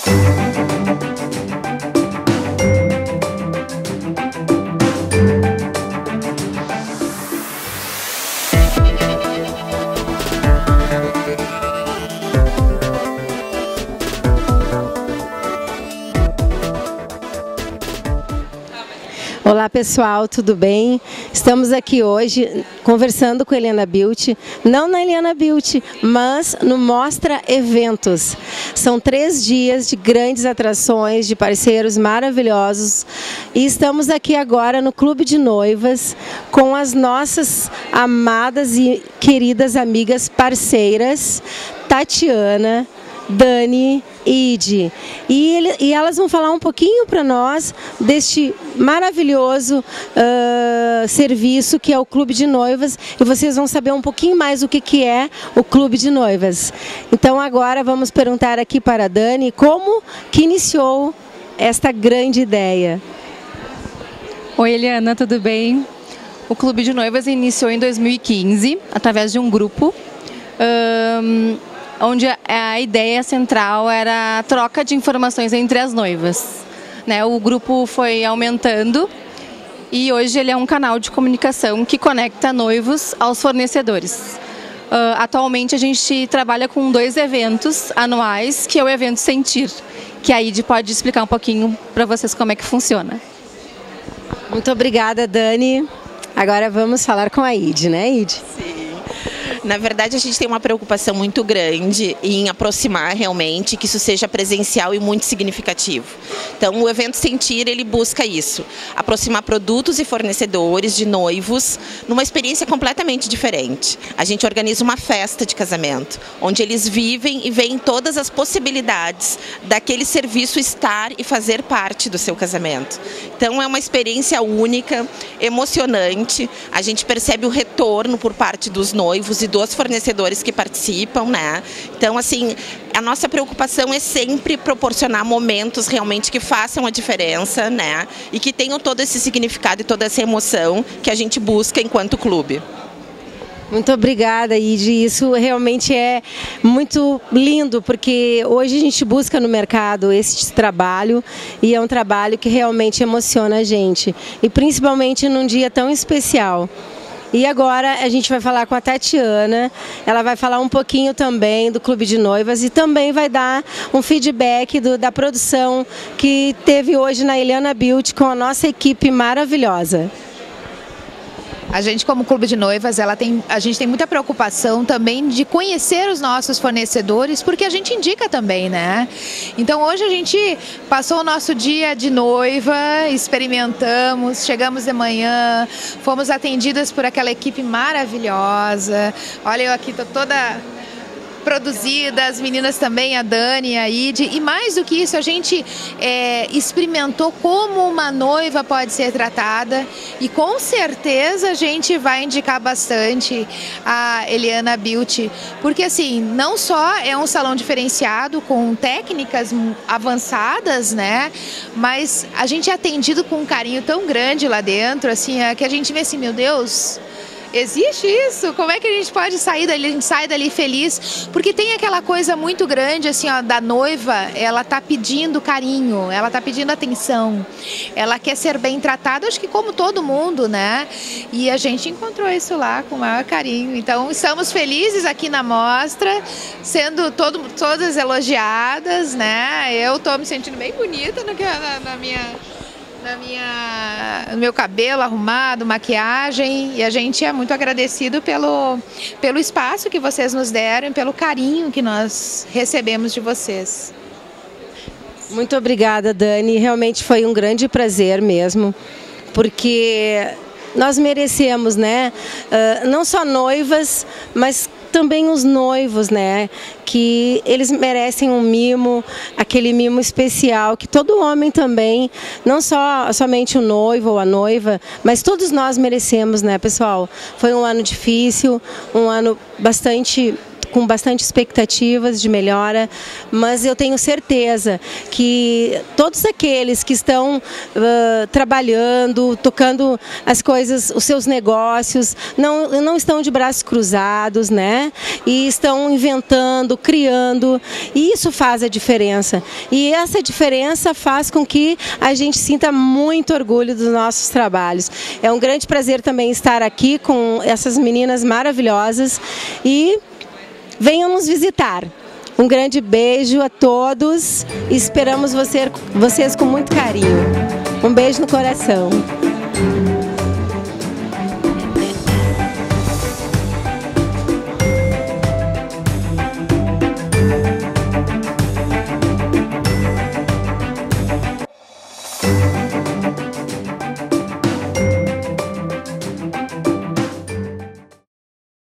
Olá pessoal, tudo bem? Estamos aqui hoje conversando com a Eliana Beauty, não na Eliana Beauty, mas no Mostra Eventos. São 3 dias de grandes atrações, de parceiros maravilhosos e estamos aqui agora no Clube de Noivas com as nossas amadas e queridas amigas parceiras, Tatiana, Dani e Idi. E elas vão falar um pouquinho para nós deste maravilhoso serviço que é o Clube de Noivas, e vocês vão saber um pouquinho mais o que é o Clube de Noivas. Então agora vamos perguntar aqui para a Dani como que iniciou esta grande ideia. Oi Eliana, tudo bem? O Clube de Noivas iniciou em 2015 através de um grupo onde a ideia central era a troca de informações entre as noivas, né? O grupo foi aumentando e hoje ele é um canal de comunicação que conecta noivos aos fornecedores. Atualmente a gente trabalha com 2 eventos anuais, que é o evento Sentir, que a Idi pode explicar um pouquinho para vocês como é que funciona. Muito obrigada, Dani. Agora vamos falar com a Idi, né, Idi? Sim. Na verdade, a gente tem uma preocupação muito grande em aproximar realmente, que isso seja presencial e muito significativo. Então, o evento Sentir, ele busca isso, aproximar produtos e fornecedores de noivos numa experiência completamente diferente. A gente organiza uma festa de casamento, onde eles vivem e veem todas as possibilidades daquele serviço estar e fazer parte do seu casamento. Então, é uma experiência única, emocionante, a gente percebe o retorno por parte dos noivos e dos fornecedores que participam, né? Então, assim, a nossa preocupação é sempre proporcionar momentos realmente que façam a diferença, né? E que tenham todo esse significado e toda essa emoção que a gente busca enquanto clube. Muito obrigada, Idi. Isso realmente é muito lindo, porque hoje a gente busca no mercado esse trabalho e é um trabalho que realmente emociona a gente, e principalmente num dia tão especial. E agora a gente vai falar com a Tatiana, ela vai falar um pouquinho também do Clube de Noivas e também vai dar um feedback da produção que teve hoje na Eliana Beauty com a nossa equipe maravilhosa. A gente, como Clube de Noivas, a gente tem muita preocupação também de conhecer os nossos fornecedores, porque a gente indica também, né? Então hoje a gente passou o nosso dia de noiva, experimentamos, chegamos de manhã, fomos atendidas por aquela equipe maravilhosa. Olha, eu aqui tô toda produzida, as meninas também, a Dani, a Idi, e mais do que isso, a gente experimentou como uma noiva pode ser tratada, e com certeza a gente vai indicar bastante a Eliana Beauty, porque assim, não só é um salão diferenciado com técnicas avançadas, né, mas a gente é atendido com um carinho tão grande lá dentro, assim, que a gente vê assim, meu Deus, existe isso? Como é que a gente pode sair dali? A gente sai dali feliz, porque tem aquela coisa muito grande assim, ó, da noiva, ela tá pedindo carinho, ela tá pedindo atenção, ela quer ser bem tratada, acho que como todo mundo, né? E a gente encontrou isso lá com o maior carinho. Então estamos felizes aqui na mostra, sendo todas elogiadas, né? Eu tô me sentindo bem bonita no meu cabelo arrumado, maquiagem, e a gente é muito agradecido pelo espaço que vocês nos deram e pelo carinho que nós recebemos de vocês. Muito obrigada, Dani, realmente foi um grande prazer mesmo, porque nós merecemos, né, não só noivas, mas também os noivos, né, que eles merecem um mimo, aquele mimo especial que todo homem também, não somente o noivo ou a noiva, mas todos nós merecemos, né, pessoal? Foi um ano difícil, um ano bastante com bastante expectativas de melhora, mas eu tenho certeza que todos aqueles que estão trabalhando, tocando as coisas, os seus negócios, não estão de braços cruzados, né? E estão inventando, criando, e isso faz a diferença. E essa diferença faz com que a gente sinta muito orgulho dos nossos trabalhos. É um grande prazer também estar aqui com essas meninas maravilhosas e venham nos visitar. Um grande beijo a todos e esperamos vocês com muito carinho. Um beijo no coração.